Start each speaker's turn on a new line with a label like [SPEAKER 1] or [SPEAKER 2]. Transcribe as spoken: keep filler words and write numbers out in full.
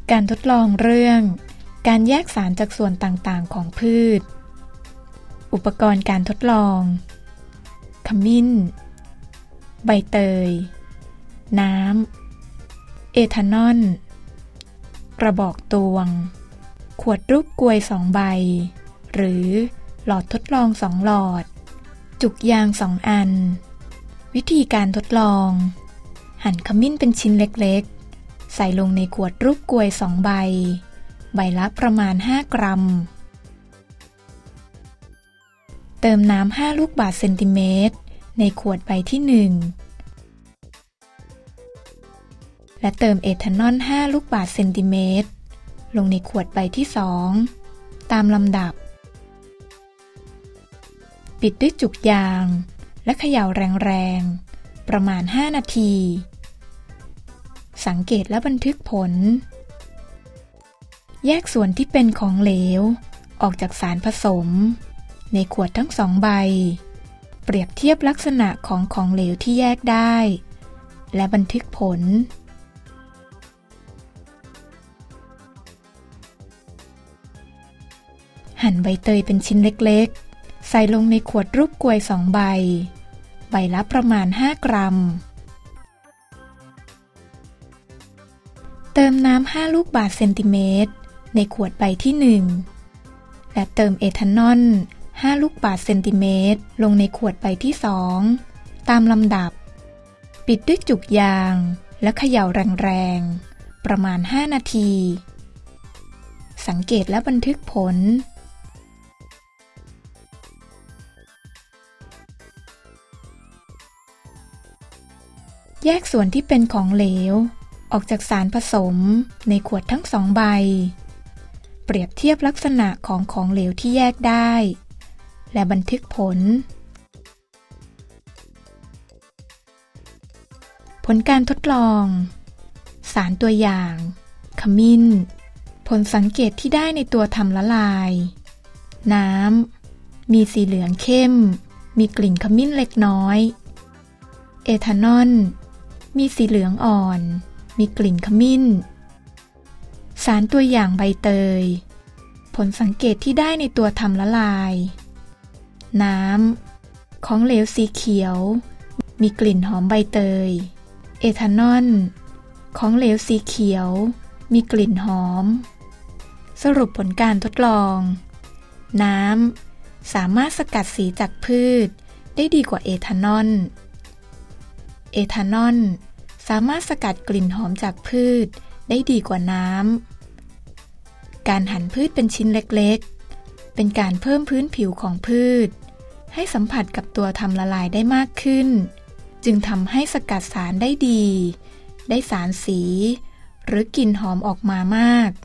[SPEAKER 1] การทดลองเรื่องการแยกสารจากส่วนต่างๆของพืชอุปกรณ์การทดลองขมิ้นใบเตยน้ำเอทานอลกระบอกตวงขวดรูปกลวยสองใบหรือหลอดทดลองสองหลอดจุกยางสองอันวิธีการทดลองหั่นขมิ้นเป็นชิ้นเล็กๆใส่ลงในขวดรูปกลวยสองใบใบละประมาณห้ากรัมเติมน้ำห้าลูกบาศก์เซนติเมตรในขวดใบที่หนึ่งและเติมเอทานอลห้าลูกบาศก์เซนติเมตรลงในขวดใบที่สองตามลำดับปิดด้วยจุกยางและเขย่าแรงๆประมาณห้านาทีสังเกตและบันทึกผลแยกส่วนที่เป็นของเหลวออกจากสารผสมในขวดทั้งสองใบเปรียบเทียบลักษณะของของเหลวที่แยกได้และบันทึกผลหั่นใบเตยเป็นชิ้นเล็กๆใส่ลงในขวดรูปกลวยสองใบใบละประมาณห้ากรัมเติมน้ำห้าลูกบาศก์เซนติเมตรในขวดใบที่หนึ่งและเติมเอทานอลห้าลูกบาศก์เซนติเมตรลงในขวดใบที่สองตามลำดับปิดด้วยจุกยางและเขย่าแรงๆประมาณห้านาทีสังเกตและบันทึกผลแยกส่วนที่เป็นของเหลวออกจากสารผสมในขวดทั้งสองใบเปรียบเทียบลักษณะของของเหลวที่แยกได้และบันทึกผลผลการทดลองสารตัวอย่างขมิ้นผลสังเกตที่ได้ในตัวทำละลายน้ำมีสีเหลืองเข้มมีกลิ่นขมิ้นเล็กน้อยเอทานอลมีสีเหลืองอ่อนมีกลิ่นขมิ้นสารตัวอย่างใบเตยผลสังเกตที่ได้ในตัวทำละลายน้ำของเหลวสีเขียวมีกลิ่นหอมใบเตยเอทานอลของเหลวสีเขียวมีกลิ่นหอมสรุปผลการทดลองน้ำสามารถสกัดสีจากพืชได้ดีกว่าเอทานอลเอทานอลสามารถสกัดกลิ่นหอมจากพืชได้ดีกว่าน้ำการหั่นพืชเป็นชิ้นเล็กๆเป็นการเพิ่มพื้นผิวของพืชให้สัมผัสกับตัวทำละลายได้มากขึ้นจึงทำให้สกัดสารได้ดีได้สารสีหรือกลิ่นหอมออกมามาก